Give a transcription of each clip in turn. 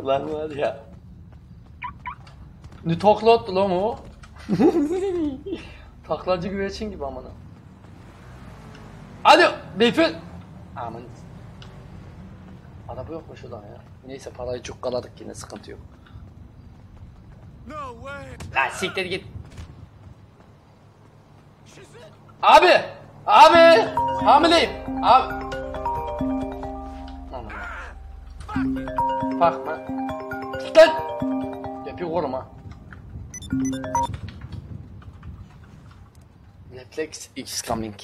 Ulan var ya. Ne takla attı lan o? Taklacı güvercin gibi amına. Hadi beyefendi. Aman. Araba yok mu şuradan ya? Neyse parayı çok kaladık yine sıkıntı yok. Lan siktir git. Abi! Abi! Hamileyim. Abi. Bakma. Tut lan. Yapıyor oğlum ha. Netflix is coming.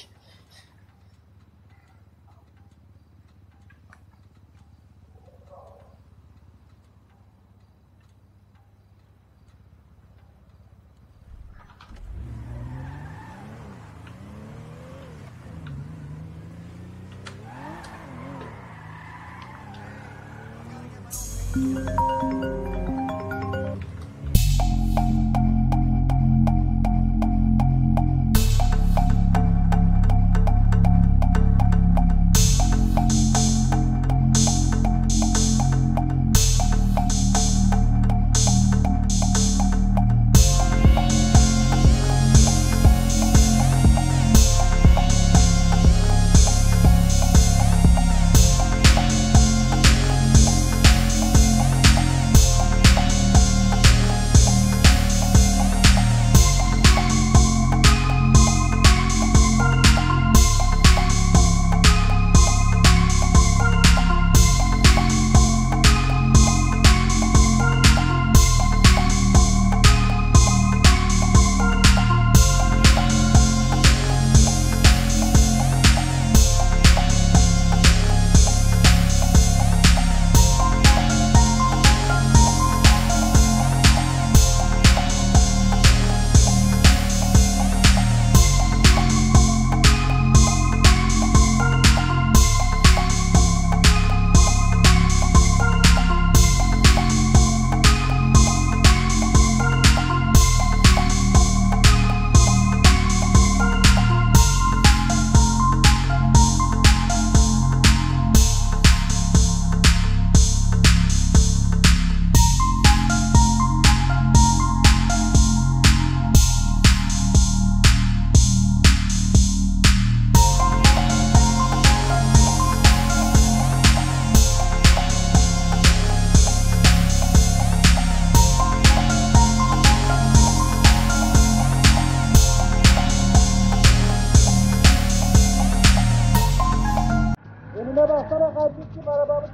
Önüme baksana kardeşim arabamı.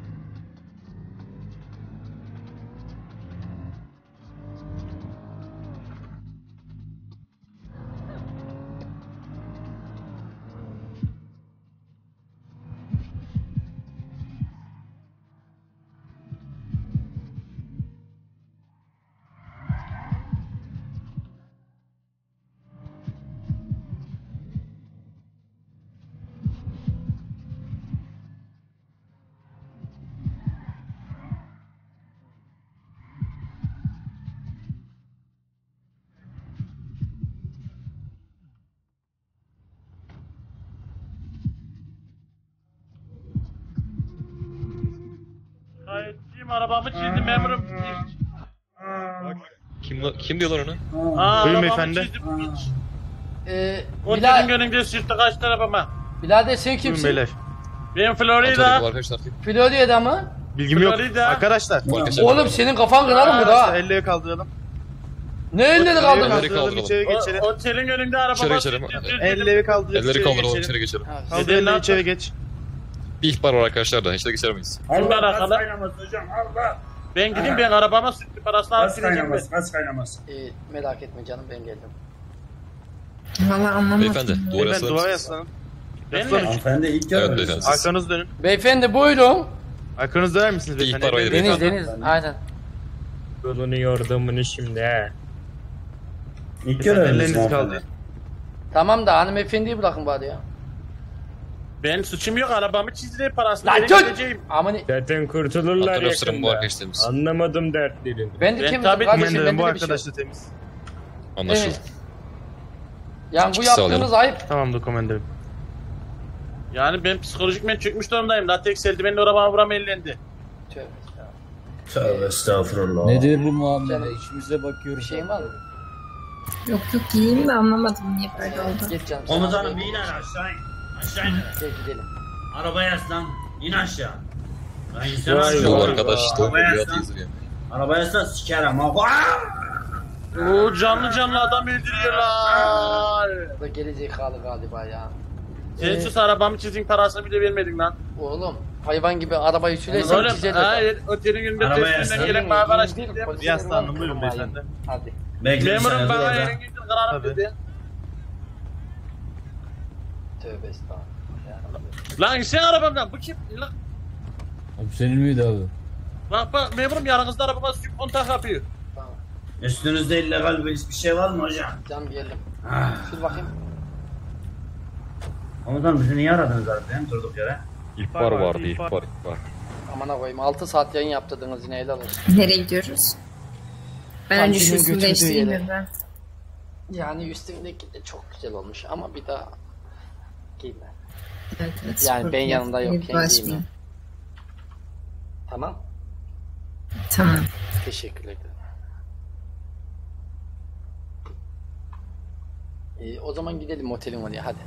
Kayıtçıyım, arabamı çizdim memurum. Kim diyorlar ona? Buyurun beyefendi. O senin önünde sürttü kaçtı arabama. Birader sen Buyurun kimsin? beyler. Ben Antalya'da Florida. arkadaşlar. Florya'da mı? Bilgim yok. Florida. Arkadaşlar. Oğlum senin kafan kırarım burada Arkadaşlar ha. elleri kaldıralım. Ne elleri kaldın? Elleri Kaldıralım, kaldıralım. içeri geçelim. Otelin önünde arabama İçeri geçelim. Elleri kaldırıp Elleri içeri kaldıralım, geçelim. içeri geçelim. Kaldır Neden elleri lan? içeri geç. Bir ihbar var arkadaşlar da, içeri geçer miyiz? Allah Gaz Allah. kaynaması hocam Allah. Ben gideyim, ben arabama sürttü parasını alıp Gaz gideceğim ben. kaynaması, gaz kaynaması. Merak etme canım ben geldim. Valla anlamadım. Beyefendi, duvara Ben yaslanır duvara mısınız? yaslanın. Ben Yaslanın. mi? Hanımefendi ilk Evet görüyoruz. beyefendi. Arkanızı dönün. Beyefendi buyurun. Arkanızı döner misiniz Bir beyefendi? ihbar var ya. Deniz Beyefendi. Deniz aynen. Yolunu yordamını şimdi he. İlk Beyefendi, görüyoruz ellerinizi hanımefendi. kaldırın. Tamam da hanımefendiyi bırakın bari ya. Ben suçum yok, arabamı çizdi parasını Lan geri tut! gideceğim. Amını Zaten kurtulurlar Arkadaşlarım bu yakında. arkadaşlarımız. Anlamadım dertlerini. ben de Ben temizim tabii kardeşim Komenderim bende bu de bir şey yok. arkadaş da temiz. Anlaşıldı. Evet. Yani bu Çıkış yaptığınız sağlayalım. ayıp. Tamamdır komenderim. Yani ben psikolojik çökmüş durumdayım. Latex eldivenle arabama vuram ellendi. Tövbe estağfurullah. Tövbe estağfurullah. Nedir bu muamele? Canım, İşimize Bir bakıyoruz. şeyin var mı? Yok yok iyiyim de anlamadım niye böyle oldu. Geç canım. Komutanım bir in aşağı in. Aşağı in. Gel gidelim. Arabaya yaslan. İn aşağı. Lan Vay insana vay Yol vay. arkadaş işte Arabaya rüya yaslan. izliyor. Arabaya yaslan sikerim ha. Oo, canlı adam öldürüyorlar. Bu da gerizekalı galiba ya. Sen sus arabamı çizin parasını bile vermedin lan. Oğlum hayvan gibi arabayı sürersen Oğlum çizer. hayır otelin önünde Arabaya testinden yaslan. gelen bana araç değil. Yaslandım, buyurun beyefendi. Hadi. Bekle bir Memurum saniye dur bana orada. yerin gücün kırarım Tabii. dedi. Tövbe estağfurullah. Lan sen arabamdan bu kim? Lan, Abi senin miydi abi? bak memurum yanınızda arabama sürüp kontak yapıyor. Tamam. Üstünüzde illegal bir şey var mı hocam? Can geldim. Ah. Sür bakayım. Komutanım bizi niye aradınız arabayı durduk yere? İhbar vardı ihbar. Amına koyayım 6 saat yayın yaptırdınız yine helal olsun. Nereye gidiyoruz? Ben önce Kantinin şu götürdüğü üstümü değiştireyim yere. mi ben? Yani üstümdeki de çok güzel olmuş ama bir daha giyme. Evet, evet, Yani spor ben kıyafeti yanımda yokken bulaşmayayım. giyme. Tamam. Tamam. Teşekkür ederim. O zaman gidelim otelin oraya hadi.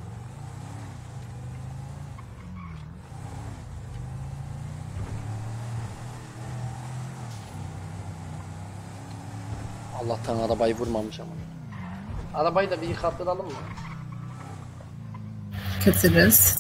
Allah'tan arabayı vurmamış ama. Arabayı da bir yıkattıralım mı? Katırız.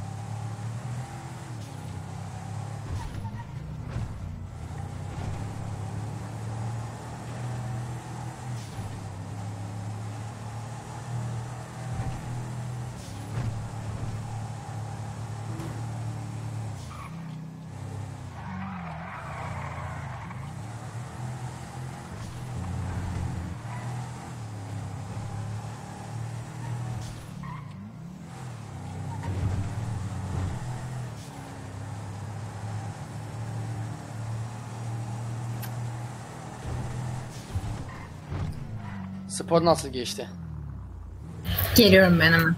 Spor nasıl geçti? Geliyorum ben hemen.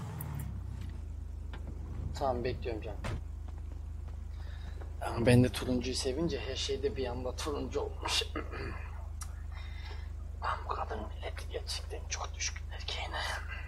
Tamam bekliyorum canım. Ben de turuncuyu sevince her şeyde bir anda turuncu olmuş. Lan bu kadın milleti gerçekten çok düşkün erkeğine.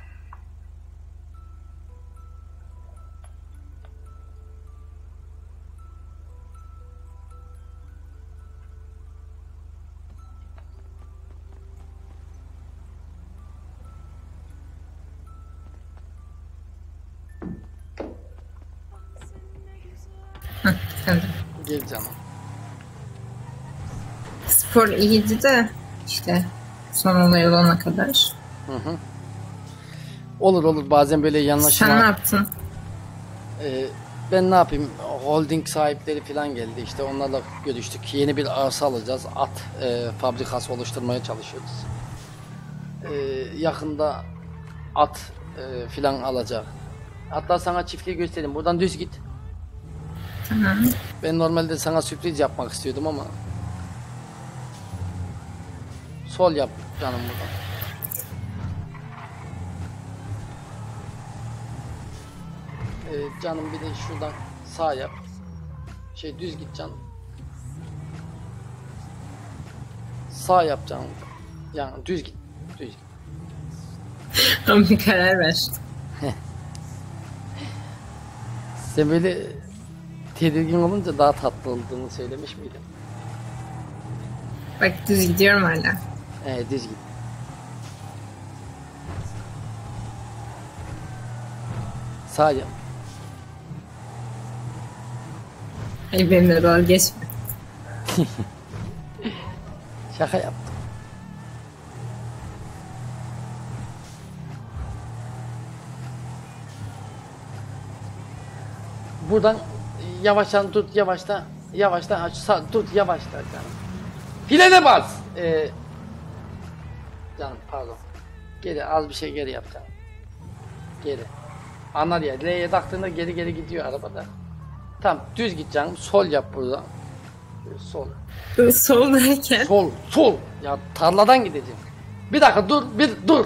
Efendim. Gel canım. Spor iyiydi de işte son olay olana kadar. Olur olur bazen böyle yanlışma. Sen ne yaptın? Ben ne yapayım? Holding sahipleri falan geldi işte onlarla görüştük. Yeni bir arsa alacağız. At fabrikası oluşturmaya çalışıyoruz. Yakında at filan alacak. Hatta sana çiftliği göstereyim. Buradan düz git. Tamam. Ben normalde sana sürpriz yapmak istiyordum ama sol yap canım buradan. Canım bir de şuradan sağ yap. Düz git canım. Sağ yap canım. Yani düz git. Düz git. Ama bir karar ver. Sen böyle tedirgin olunca daha tatlı olduğunu söylemiş miydin? Bak düz gidiyorum hala. Düz git. Sağ yap. Ay benimle dalga geçme. Şaka yaptım. Buradan yavaştan tut, yavaştan aç, tut, yavaştan canım. Frene bas. Canım pardon. Geri az bir şey geri yap canım. Geri. Anlar ya. L'ye taktığında geri gidiyor arabada. Tamam düz git canım. Sol yap buradan. Şöyle sol. Soldayken. Sol. Ya tarladan gideceğim. Bir dakika dur.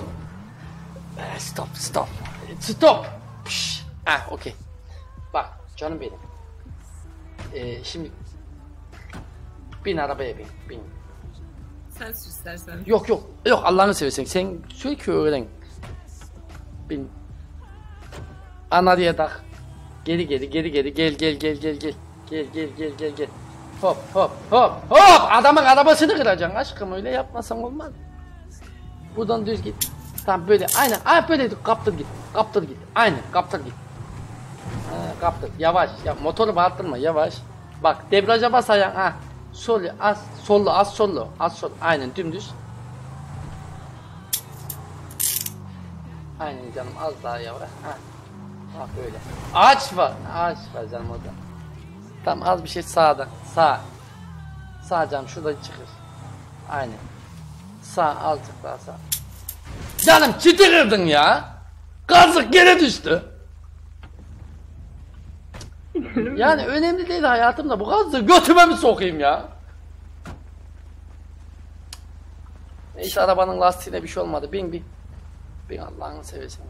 Stop. Okey. Bak canım benim. Şimdi Bin arabaya bin. Bin. Sen sür istersen. Yok yok. Yok Allah'ını seversen. Sen sürekli öğren. Bin. Ana diye tak. Geri geri geri geri gel gel gel gel gel. Gel gel gel gel gel. Hop hop hop hop. Adamın arabasını kıracaksın aşkım, öyle yapmasan olmaz. Buradan düz git. Tamam böyle aynen. Ay böyle kaptır git. Kaptır git. Aynen kaptır git. Ha, kaptır. Yavaş. Ya, motoru bağırtırma yavaş. Bak debriyaja bas ayağın. Ha. Sol az sollu az sollu. Az sol. Aynen dümdüz. Aynen canım az daha yavaş. Ha. Bak böyle. Ağaç var. Ağaç var canım orada. Tamam az bir şey sağdan. Sağ. Sağ canım şurada çıkır. Aynen. Sağ azıcık daha sağ. Canım çiti kırdın ya. Kazık gene düştü. Yani önemli değil hayatımda, bu kazığı götüme mi sokayım ya? Neyse arabanın lastiğine bir şey olmadı. Bin bin. Bin Allah'ını seversen.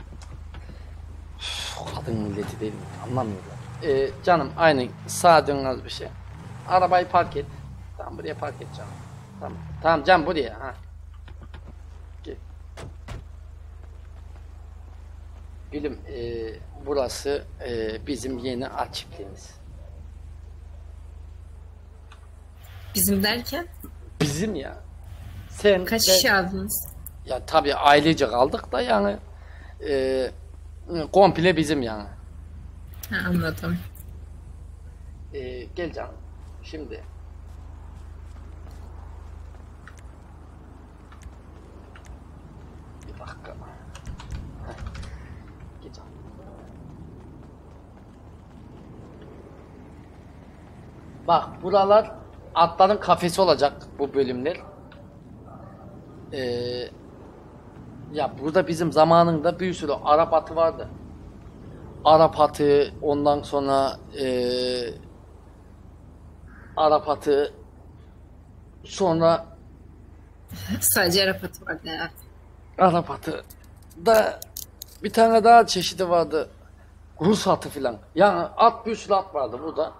Üf, kadın milleti değil mi? Anlamıyorlar. Canım aynı sağa dön az bir şey. Arabayı park et. Tamam buraya park et canım. Tamam. Tamam canım buraya. Ha. Gel. Gülüm burası bizim yeni at çiftliğimiz. Bizim derken Bizim ya. Sen kaç ben- kişi aldınız? Ya tabii ailece kaldık da yani komple bizim yani. Ha, anladım. Gel canım. Şimdi bir dakika. Heh. Gel canım. Bak buralar atların kafesi olacak bu bölümler. Ya burada bizim zamanında bir sürü Arap atı vardı. Arap atı, ondan sonra Arap atı, sonra Sadece Arap atı vardı herhalde. Arap atı da bir tane daha çeşidi vardı. Rus atı filan. Yani at, bir sürü at vardı burada.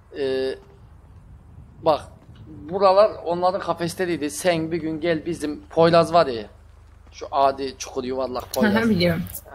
Bak buralar onların kafesleriydi. Sen bir gün gel bizim Poyraz var ya. Şu adi çukur yuvarlak Poyraz. Biliyorum.